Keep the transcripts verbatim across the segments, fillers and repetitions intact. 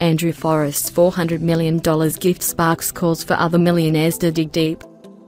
Andrew Forrest's four hundred million dollars gift sparks calls for other millionaires to dig deep.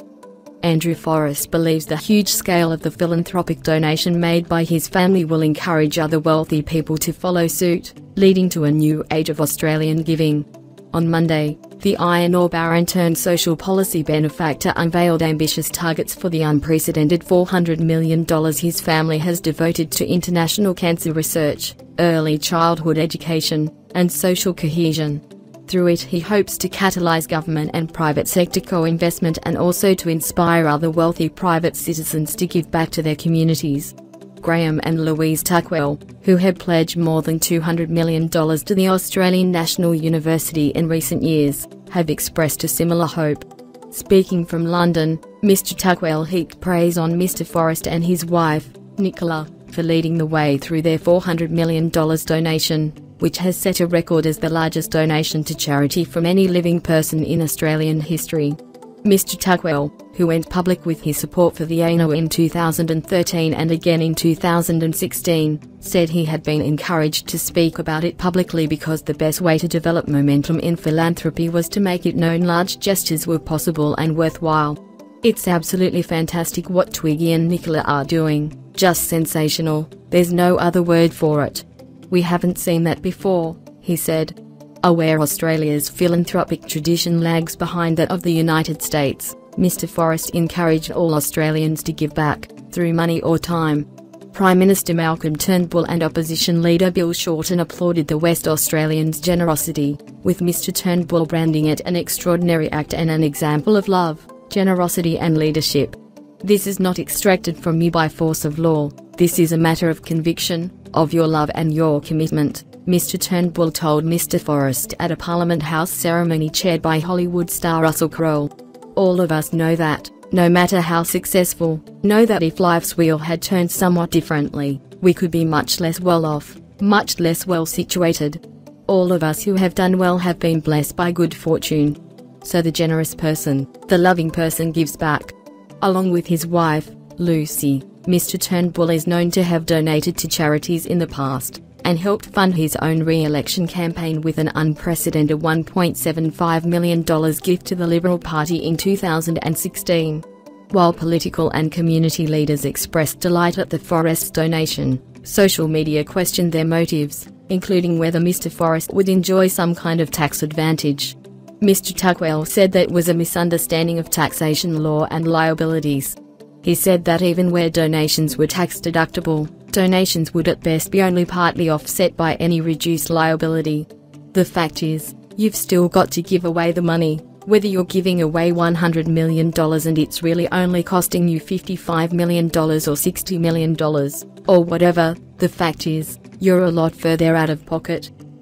Andrew Forrest believes the huge scale of the philanthropic donation made by his family will encourage other wealthy people to follow suit, leading to a new age of Australian giving. On Monday, the iron ore baron turned social policy benefactor unveiled ambitious targets for the unprecedented four hundred million dollars his family has devoted to international cancer research, early childhood education, and social cohesion. Through it, he hopes to catalyse government and private sector co-investment and also to inspire other wealthy private citizens to give back to their communities. Graham and Louise Tuckwell, who have pledged more than two hundred million dollars to the Australian National University in recent years, have expressed a similar hope. Speaking from London, Mister Tuckwell heaped praise on Mister Forrest and his wife, Nicola, for leading the way through their four hundred million dollars donation, which has set a record as the largest donation to charity from any living person in Australian history. Mister Tuckwell, who went public with his support for the A N O in two thousand thirteen and again in two thousand sixteen, said he had been encouraged to speak about it publicly because the best way to develop momentum in philanthropy was to make it known large gestures were possible and worthwhile. It's absolutely fantastic what Twiggy and Nicola are doing, just sensational, there's no other word for it. We haven't seen that before, he said. Aware Australia's philanthropic tradition lags behind that of the United States, Mister Forrest encouraged all Australians to give back, through money or time. Prime Minister Malcolm Turnbull and opposition leader Bill Shorten applauded the West Australians' generosity, with Mister Turnbull branding it an extraordinary act and an example of love, generosity and leadership. This is not extracted from you by force of law, this is a matter of conviction, of your love and your commitment, Mister Turnbull told Mister Forrest at a Parliament House ceremony chaired by Hollywood star Russell Crowe. All of us know that, no matter how successful, know that if life's wheel had turned somewhat differently, we could be much less well off, much less well situated. All of us who have done well have been blessed by good fortune. So the generous person, the loving person gives back. Along with his wife, Lucy, Mister Turnbull is known to have donated to charities in the past, and helped fund his own re-election campaign with an unprecedented one point seven five million dollars gift to the Liberal Party in two thousand sixteen. While political and community leaders expressed delight at the Forrest's donation, social media questioned their motives, including whether Mister Forrest would enjoy some kind of tax advantage. Mister Tuckwell said that was a misunderstanding of taxation law and liabilities. He said that even where donations were tax-deductible, donations would at best be only partly offset by any reduced liability. The fact is, you've still got to give away the money, whether you're giving away one hundred million dollars and it's really only costing you fifty-five million dollars or sixty million dollars, or whatever, the fact is, you're a lot further out of pocket.